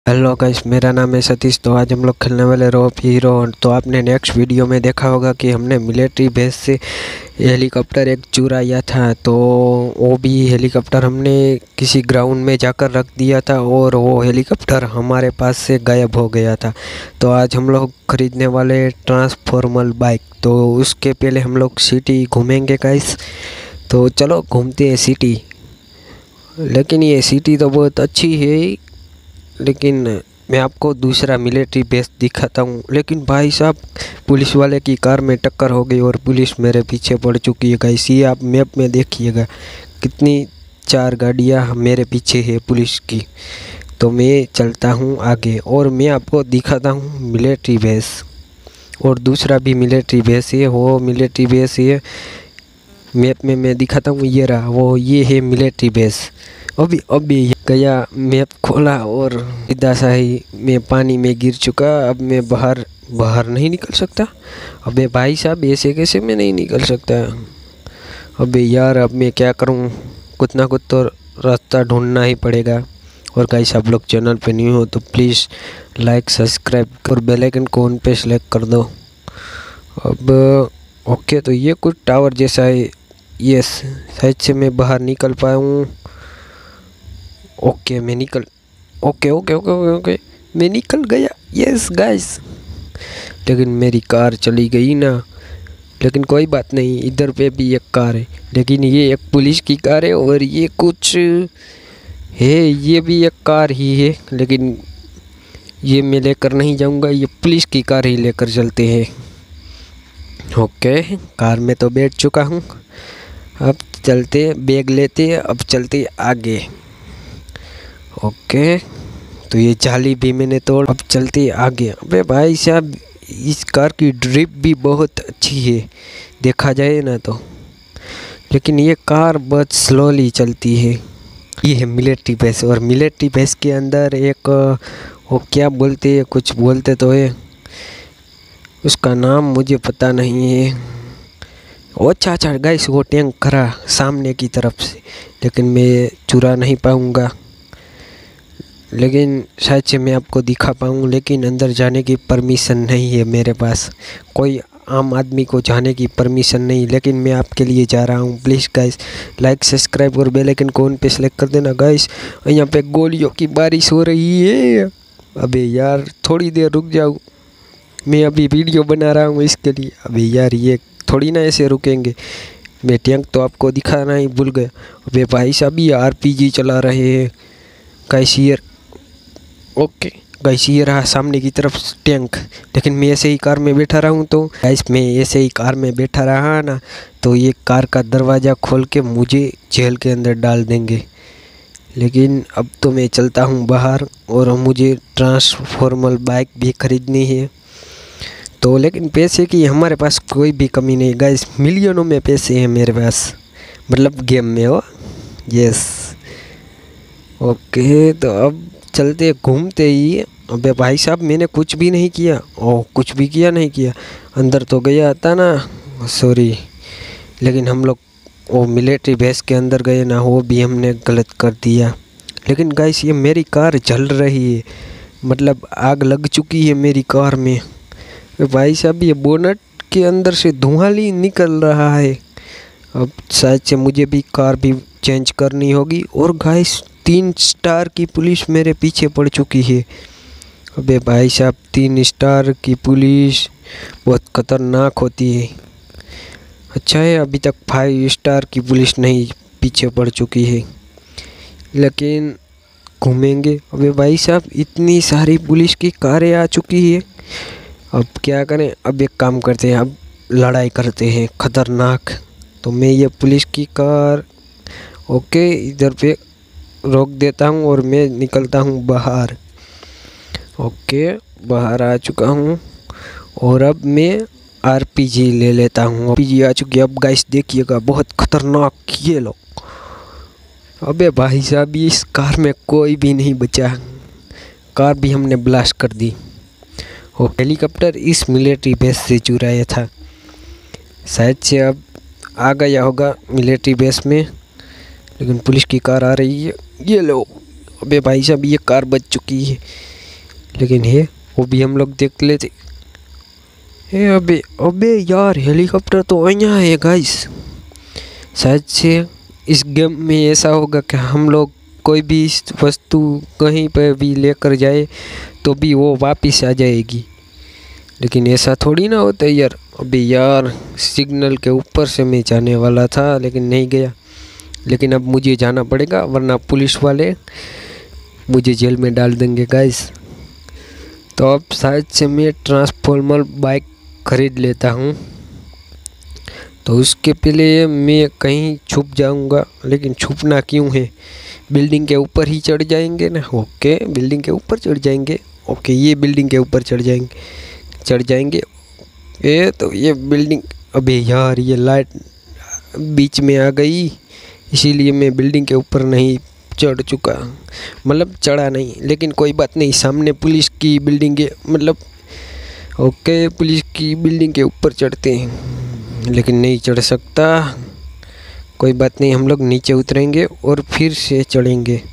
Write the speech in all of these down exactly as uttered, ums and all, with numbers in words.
Hello guys, मेरा नाम है सतीश। तो आज हम लोग खेलने वाले रॉप हीरो। तो आपने नेक्स्ट वीडियो में देखा होगा कि हमने मिलिट्री बेस से हेलीकॉप्टर एक चुराया था। तो वो भी हेलीकॉप्टर हमने किसी ग्राउंड में जाकर रख दिया था और वो हेलीकॉप्टर हमारे पास से गायब हो गया था। तो आज हम लोग ख़रीदने वाले ट्रांसफॉर्मर बाइक। तो उसके पहले हम लोग सिटी घूमेंगे गाइस। तो चलो घूमते हैं सिटी। लेकिन ये सिटी तो बहुत अच्छी है, लेकिन मैं आपको दूसरा मिलिट्री बेस दिखाता हूँ। लेकिन भाई साहब, पुलिस वाले की कार में टक्कर हो गई और पुलिस मेरे पीछे पड़ चुकी है गाइस। ये आप मैप में देखिएगा कितनी चार गाड़ियाँ मेरे पीछे है पुलिस की। तो मैं चलता हूँ आगे और मैं आपको दिखाता हूँ मिलिट्री बेस। और दूसरा भी मिलिट्री बेस है, वो मिलिट्री बेस है मैप में मैं दिखाता हूँ। ये रहा वो, ये है मिलिट्री बेस। अभी अभी गया, मैप खोला और सीधा सा ही मैं पानी में गिर चुका। अब मैं बाहर बाहर नहीं निकल सकता। अबे भाई साहब, ऐसे कैसे मैं नहीं निकल सकता? अबे यार, अब मैं क्या करूं? कुछ ना कुछ तो रास्ता ढूंढना ही पड़ेगा। और गाइस, आप लोग चैनल पे न्यू हो तो प्लीज़ लाइक, सब्सक्राइब और बेल आइकन को ऑन पे सेलेक्ट कर दो। अब ओके, तो ये कुछ टावर जैसा है। यस, शायद से मैं बाहर निकल पाऊँ। ओके मैं निकल okay okay okay okay okay मैं निकल गया। यस गाइस, लेकिन मेरी कार चली गई ना। लेकिन कोई बात नहीं, इधर पे भी एक कार है, लेकिन ये एक पुलिस की कार है और ये कुछ है, ये भी एक कार ही है। लेकिन ये मैं लेकर नहीं जाऊंगा, ये पुलिस की कार ही लेकर चलते हैं। ओके, कार में तो बैठ चुका हूँ। अब चलते, बैग लेते, अब चलते आगे। ओके, तो ये जाली भी मैंने तोड़, अब चलते आगे। अबे भाई साहब, इस कार की ड्रिप भी बहुत अच्छी है देखा जाए ना तो। लेकिन ये कार बहुत स्लोली चलती है। ये है मिलिट्री बेस और मिलिट्री बेस के अंदर एक वो क्या बोलते हैं, कुछ बोलते तो है, उसका नाम मुझे पता नहीं है। अच्छा अच्छा गाइस, वो टैंक खड़ा सामने की तरफ से, लेकिन मैं चुरा नहीं पाऊँगा। लेकिन शायद से मैं आपको दिखा पाऊँ, लेकिन अंदर जाने की परमिशन नहीं है मेरे पास। कोई आम आदमी को जाने की परमिशन नहीं, लेकिन मैं आपके लिए जा रहा हूँ। प्लीज़ गाइस, लाइक, सब्सक्राइब और बेल आइकन को ऑन पे सेलेक्ट कर देना गाइस। यहाँ पे गोलियों की बारिश हो रही है। अबे यार, थोड़ी देर रुक जाओ, मैं अभी वीडियो बना रहा हूँ इसके लिए। अबे यार, ये थोड़ी ना ऐसे रुकेंगे। मैं टैंक तो आपको दिखाना ही भूल गया। अबे भाई साहब, ये आर पी जी चला रहे हैं गाइस। ये ओके गाइस, ये रहा सामने की तरफ टैंक। लेकिन मैं ऐसे ही कार में बैठा रहा हूँ तो गाइस, मैं ऐसे ही कार में बैठा रहा ना तो ये कार का दरवाज़ा खोल के मुझे जेल के अंदर डाल देंगे। लेकिन अब तो मैं चलता हूँ बाहर और मुझे ट्रांसफॉर्मर बाइक भी खरीदनी है। तो लेकिन पैसे की हमारे पास कोई भी कमी नहीं गाइस, मिलियनों में पैसे हैं मेरे पास, मतलब गेम में हो। यस ओके, तो अब चलते घूमते ही। अबे भाई साहब, मैंने कुछ भी नहीं किया। ओह, कुछ भी किया नहीं किया, अंदर तो गया था ना, सॉरी। लेकिन हम लोग वो मिलिट्री बेस के अंदर गए ना, वो भी हमने गलत कर दिया। लेकिन गाइस, ये मेरी कार जल रही है, मतलब आग लग चुकी है मेरी कार में। भाई साहब, ये बोनट के अंदर से धुआं ही निकल रहा है। अब शायद से मुझे भी कार भी चेंज करनी होगी। और गाइस, तीन स्टार की पुलिस मेरे पीछे पड़ चुकी है। अबे भाई साहब, तीन स्टार की पुलिस बहुत ख़तरनाक होती है। अच्छा है अभी तक फाइव स्टार की पुलिस नहीं पीछे पड़ चुकी है। लेकिन घूमेंगे। अबे भाई साहब, इतनी सारी पुलिस की कारें आ चुकी है। अब क्या करें? अब एक काम करते हैं, अब लड़ाई करते हैं ख़तरनाक। तो मैं ये पुलिस की कार ओके इधर पे रोक देता हूँ और मैं निकलता हूँ बाहर। ओके, बाहर आ चुका हूँ और अब मैं आर पी जी ले लेता हूँ। आर पी जी आ चुकी है। अब गाइस देखिएगा, बहुत ख़तरनाक ये लो। अबे भाई साहब, इस कार में कोई भी नहीं बचा, कार भी हमने ब्लास्ट कर दी। और हेलीकॉप्टर इस मिलिट्री बेस से चुराया था, शायद से अब आ गया होगा मिलिट्री बेस में। लेकिन पुलिस की कार आ रही है, ये लो। अबे भाई साहब, ये कार बच चुकी है। लेकिन ये वो भी हम लोग देख लेते। ए अबे अबे यार, हेलीकॉप्टर तो यहाँ है गाइस। शायद से इस गेम में ऐसा होगा कि हम लोग कोई भी वस्तु कहीं पर भी लेकर जाए तो भी वो वापस आ जाएगी, लेकिन ऐसा थोड़ी ना होता है यार। अबे यार, सिग्नल के ऊपर से मैं जाने वाला था लेकिन नहीं गया। लेकिन अब मुझे जाना पड़ेगा वरना पुलिस वाले मुझे जेल में डाल देंगे गाइस। तो अब शायद से मैं ट्रांसफॉर्मर बाइक खरीद लेता हूँ। तो उसके पहले मैं कहीं छुप जाऊँगा, लेकिन छुपना क्यों है, बिल्डिंग के ऊपर ही चढ़ जाएंगे ना। ओके, बिल्डिंग के ऊपर चढ़ जाएंगे। ओके, ये बिल्डिंग के ऊपर चढ़ जाएंगे चढ़ जाएंगे ये तो ये बिल्डिंग। अबे यार, ये लाइट बीच में आ गई, इसीलिए मैं बिल्डिंग के ऊपर नहीं चढ़ चुका, मतलब चढ़ा नहीं। लेकिन कोई बात नहीं, सामने पुलिस की बिल्डिंग है, मतलब ओके पुलिस की बिल्डिंग के ऊपर चढ़ते हैं, लेकिन नहीं चढ़ सकता। कोई बात नहीं, हम लोग नीचे उतरेंगे और फिर से चढ़ेंगे।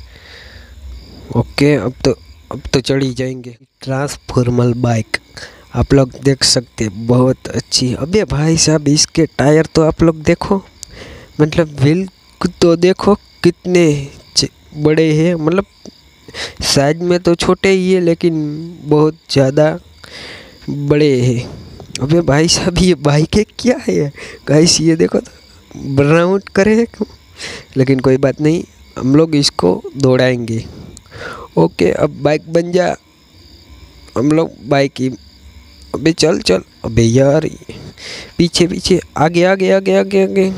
ओके, अब तो अब तो चढ़ ही जाएंगे। ट्रांसफॉर्मर बाइक आप लोग देख सकते, बहुत अच्छी। अबे भाई साहब, इसके टायर तो आप लोग देखो, मतलब व्हील तो देखो कितने बड़े हैं, मतलब साइज में तो छोटे ही है लेकिन बहुत ज़्यादा बड़े हैं। अबे भाई साहब, ये बाइक क्या है गाइस, ये देखो तो ब्राउन करे, लेकिन कोई बात नहीं, हम लोग इसको दौड़ाएंगे। ओके, अब बाइक बन जा, हम लोग बाइक ही। अबे चल चल, अबे यार पीछे पीछे, आगे आगे आगे आगे आगे।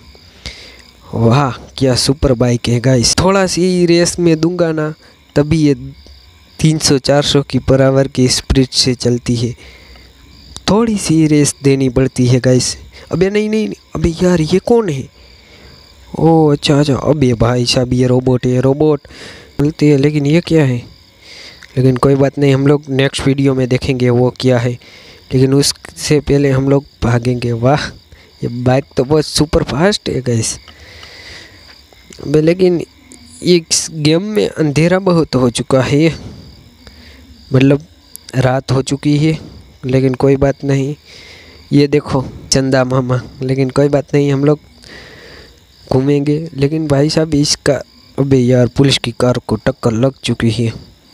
वाह, क्या सुपर बाइक है गाइस। थोड़ा सी रेस में दूंगा ना, तभी ये तीन सौ चार सौ की पर आवर की स्पीड से चलती है। थोड़ी सी रेस देनी पड़ती है गाइस। अबे नहीं नहीं, अबे यार ये कौन है? ओह अच्छा अच्छा, अबे भाई साहब ये रोबोट है, रोबोट बोलती है, लेकिन ये क्या है? लेकिन कोई बात नहीं, हम लोग नेक्स्ट वीडियो में देखेंगे वो क्या है, लेकिन उससे पहले हम लोग भागेंगे। वाह, ये बाइक तो बहुत सुपर फास्ट है गाइस। लेकिन इस गेम में अंधेरा बहुत हो चुका है, मतलब रात हो चुकी है, लेकिन कोई बात नहीं। ये देखो चंदा मामा, लेकिन कोई बात नहीं, हम लोग घूमेंगे। लेकिन भाई साहब इसका, अबे यार पुलिस की कार को टक्कर लग चुकी है।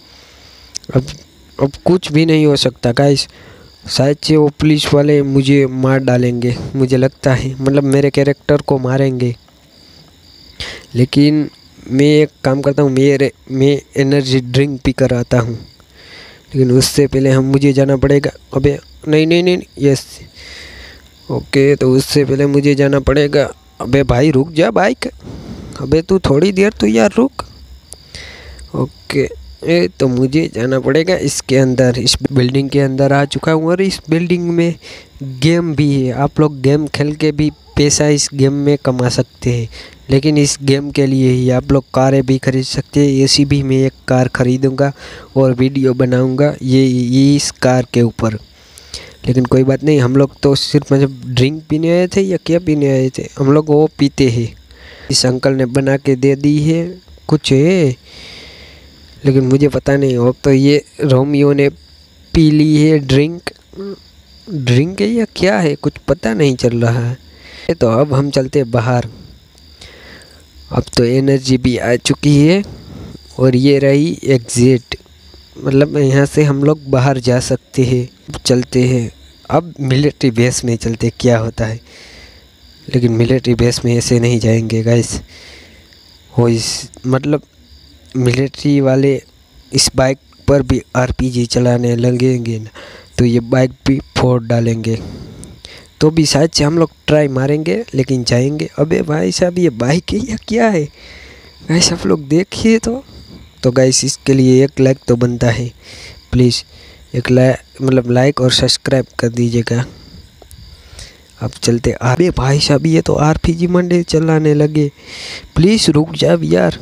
अब अब कुछ भी नहीं हो सकता गाइस, शायद से वो पुलिस वाले मुझे मार डालेंगे, मुझे लगता है, मतलब मेरे कैरेक्टर को मारेंगे। लेकिन मैं एक काम करता हूँ, मेरे मैं एनर्जी ड्रिंक पी कर आता हूँ, लेकिन उससे पहले हम मुझे जाना पड़ेगा। अबे नहीं नहीं नहीं, यस ओके, तो उससे पहले मुझे जाना पड़ेगा। अबे भाई रुक जा बाइक, अबे तू थोड़ी देर तो यार रुक। ओके, ए तो मुझे जाना पड़ेगा इसके अंदर, इस बिल्डिंग के अंदर आ चुका हूँ। और इस बिल्डिंग में गेम भी है, आप लोग गेम खेल के भी पैसा इस गेम में कमा सकते हैं। लेकिन इस गेम के लिए ही आप लोग कारें भी खरीद सकते हैं। ऐसी भी मैं एक कार खरीदूँगा और वीडियो बनाऊँगा ये ये इस कार के ऊपर। लेकिन कोई बात नहीं, हम लोग तो सिर्फ मतलब ड्रिंक पीने आए थे या क्या पीने आए थे, हम लोग वो पीते हैं। इस अंकल ने बना के दे दी है, कुछ है लेकिन मुझे पता नहीं हो। तो ये रोमियो ने पी ली है ड्रिंक, ड्रिंक है या क्या है कुछ पता नहीं चल रहा है। तो अब हम चलते बाहर। अब तो एनर्जी भी आ चुकी है और ये रही एग्जिट, मतलब यहाँ से हम लोग बाहर जा सकते हैं। चलते हैं अब मिलिट्री बेस में, चलते क्या होता है। लेकिन मिलिट्री बेस में ऐसे नहीं जाएंगे गाइस, हो इस मतलब मिलिट्री वाले इस बाइक पर भी आरपीजी चलाने लगेंगे ना, तो ये बाइक भी फोड़ डालेंगे। तो भी शायद से हम लोग ट्राई मारेंगे, लेकिन जाएंगे। अबे भाई साहब ये बाइक है या क्या है गाइस, आप लोग देखिए तो तो गाइस इसके लिए एक लाइक तो बनता है, प्लीज़ एक लाइक मतलब लाइक और सब्सक्राइब कर दीजिएगा। अब चलते। अबे भाई साहब ये तो आरपीजी मंडे चलाने लगे, प्लीज़ रुक जा यार।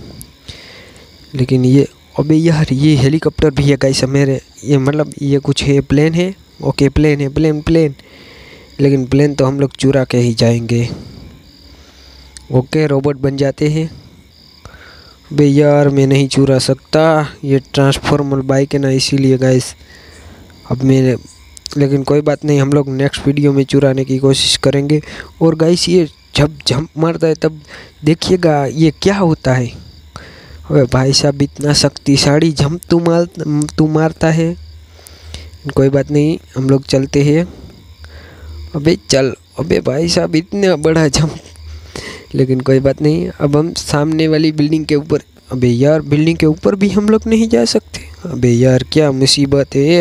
लेकिन ये अबे यार ये हेलीकॉप्टर भी है गाइस मेरे, ये मतलब ये कुछ है, प्लेन है। ओके प्लेन है, प्लेन प्लेन लेकिन प्लेन तो हम लोग चुरा के ही जाएंगे। ओके रोबोट बन जाते हैं। बे यार मैं नहीं चुरा सकता, ये ट्रांसफॉर्मर बाइक है ना, इसीलिए गाइस अब मेरे, लेकिन कोई बात नहीं, हम लोग नेक्स्ट वीडियो में चुराने की कोशिश करेंगे। और गाइस ये जब जंप मारता है तब देखिएगा ये क्या होता है। अबे भाई साहब इतना शक्तिशाली जंप तू मार तू मारता है। कोई बात नहीं, हम लोग चलते हैं। अबे चल, अबे भाई साहब इतना बड़ा जंप, लेकिन कोई बात नहीं, अब हम सामने वाली बिल्डिंग के ऊपर, अबे यार बिल्डिंग के ऊपर भी हम लोग नहीं जा सकते। अबे यार क्या मुसीबत है।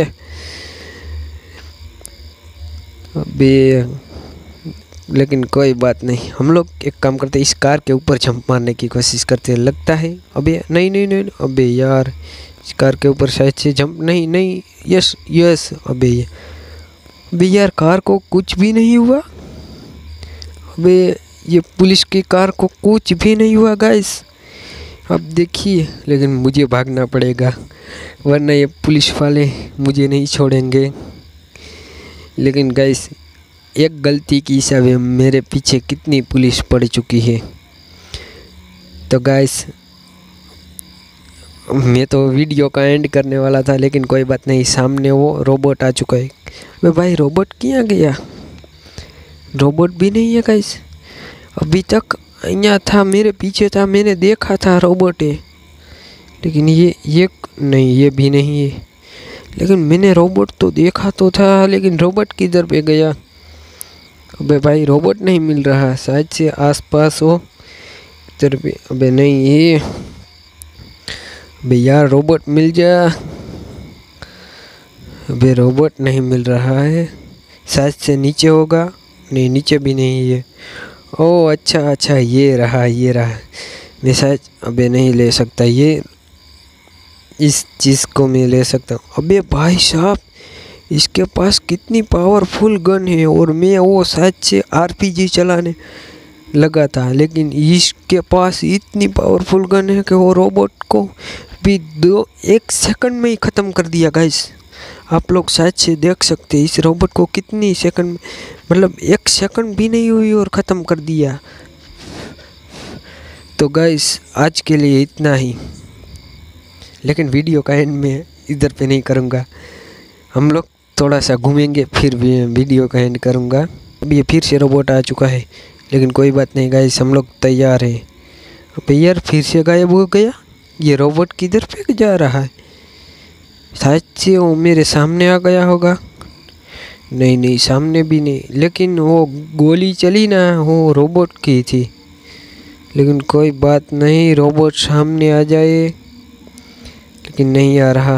अबे लेकिन कोई बात नहीं, हम लोग एक काम करते, इस कार के ऊपर जंप मारने की कोशिश करते हैं, लगता है। अबे नहीं नहीं नहीं, अबे यार इस कार के ऊपर शायद से जंप, नहीं नहीं, यस यस। अबे अबे यार कार को कुछ भी नहीं हुआ। अबे ये पुलिस की कार को कुछ भी नहीं हुआ गाइस। अब देखिए, लेकिन मुझे भागना पड़ेगा वरना ये पुलिस वाले मुझे नहीं छोड़ेंगे। लेकिन गाइस एक गलती की हिसाब से मेरे पीछे कितनी पुलिस पड़ चुकी है। तो गाइस मैं तो वीडियो का एंड करने वाला था, लेकिन कोई बात नहीं, सामने वो रोबोट आ चुका है। अबे भाई रोबोट कहाँ गया? रोबोट भी नहीं है गाइस, अभी तक यहाँ था, मेरे पीछे था, मैंने देखा था रोबोट है, लेकिन ये ये नहीं, ये भी नहीं है। लेकिन मैंने रोबोट तो देखा तो था, लेकिन रोबोट किधर पे गया? अबे भाई रोबोट नहीं मिल रहा, शायद से आसपास हो इधर पे। अबे नहीं ये, अबे यार रोबोट मिल जा। अबे रोबोट नहीं मिल रहा है, शायद से नीचे होगा। नहीं नीचे भी नहीं है। ओह अच्छा अच्छा, ये रहा ये रहा। मैं शायद, अबे नहीं ले सकता, ये इस चीज़ को मैं ले सकता हूँ। अबे भाई साहब इसके पास कितनी पावरफुल गन है, और मैं वो शायद से आरपीजी चलाने लगा था, लेकिन इसके पास इतनी पावरफुल गन है कि वो रोबोट को भी दो एक सेकंड में ही ख़त्म कर दिया गाइस। आप लोग शायद से देख सकते हैं इस रोबोट को कितनी सेकंड, मतलब एक सेकंड भी नहीं हुई और ख़त्म कर दिया। तो गाइस आज के लिए इतना ही, लेकिन वीडियो का एंड में इधर पे नहीं करूँगा, हम लोग थोड़ा सा घूमेंगे फिर भी वीडियो का एंड करूँगा। अब ये फिर से रोबोट आ चुका है, लेकिन कोई बात नहीं गाइस, हम लोग तैयार हैं। अब यार फिर से गायब हो गया, ये रोबोट किधर पे जा रहा है? शायद से वो मेरे सामने आ गया होगा। नहीं नहीं सामने भी नहीं, लेकिन वो गोली चली ना, वो रोबोट की थी। लेकिन कोई बात नहीं, रोबोट सामने आ जाए, लेकिन नहीं आ रहा।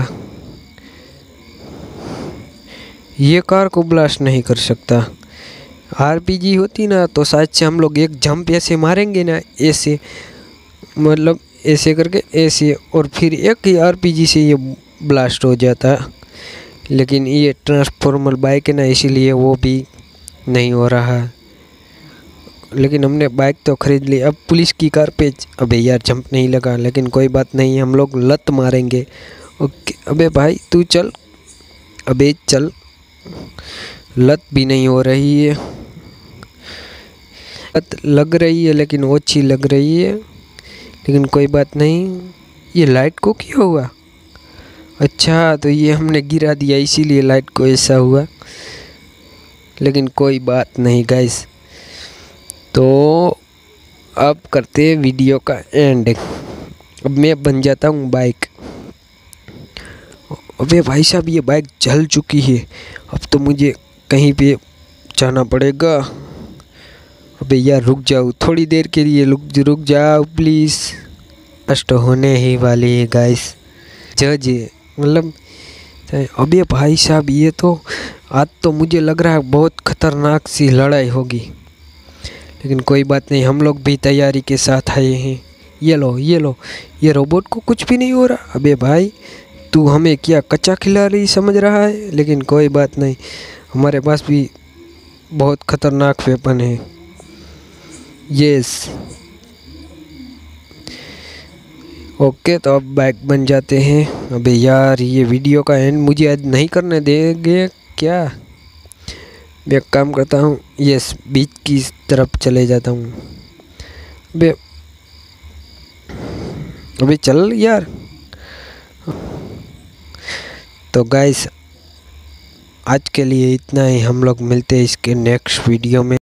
ये कार को ब्लास्ट नहीं कर सकता। आरपीजी होती ना तो शायद से हम लोग एक जंप ऐसे मारेंगे ना, ऐसे मतलब ऐसे करके ऐसे, और फिर एक ही आरपीजी से ये ब्लास्ट हो जाता। लेकिन ये ट्रांसफॉर्मर बाइक है ना, इसीलिए वो भी नहीं हो रहा। लेकिन हमने बाइक तो ख़रीद ली, अब पुलिस की कार पे अबे यार जंप नहीं लगा, लेकिन कोई बात नहीं, हम लोग लत मारेंगे। ओके अबे भाई तू चल, अबे चल, लत भी नहीं हो रही है, लत लग रही है लेकिन ओछी लग रही है, लेकिन कोई बात नहीं। ये लाइट को क्या हुआ? अच्छा तो ये हमने गिरा दिया इसीलिए लाइट को ऐसा हुआ, लेकिन कोई बात नहीं गाइस। तो अब करते हैं वीडियो का एंड। अब मैं बन जाता हूँ बाइक। अबे भाई साहब ये बाइक जल चुकी है, अब तो मुझे कहीं पे जाना पड़ेगा। अबे यार रुक जाओ थोड़ी देर के लिए, रुक रुक जाओ प्लीज़। कष्ट होने ही वाली है गाइस, जज मतलब। अबे भाई साहब ये तो आज तो मुझे लग रहा है बहुत ख़तरनाक सी लड़ाई होगी, लेकिन कोई बात नहीं, हम लोग भी तैयारी के साथ आए हैं। ये लो ये लो, ये रोबोट को कुछ भी नहीं हो रहा। अबे भाई तू हमें क्या कच्चा खिलाड़ी समझ रहा है? लेकिन कोई बात नहीं, हमारे पास भी बहुत ख़तरनाक वेपन है। यस ओके, तो अब बाइक बन जाते हैं। अबे यार ये वीडियो का एंड मुझे आज नहीं करने देंगे क्या? मैं एक काम करता हूँ, यस बीच की तरफ चले जाता हूँ। बे अबे चल यार। तो गाइस आज के लिए इतना ही, हम लोग मिलते हैं इसके नेक्स्ट वीडियो में।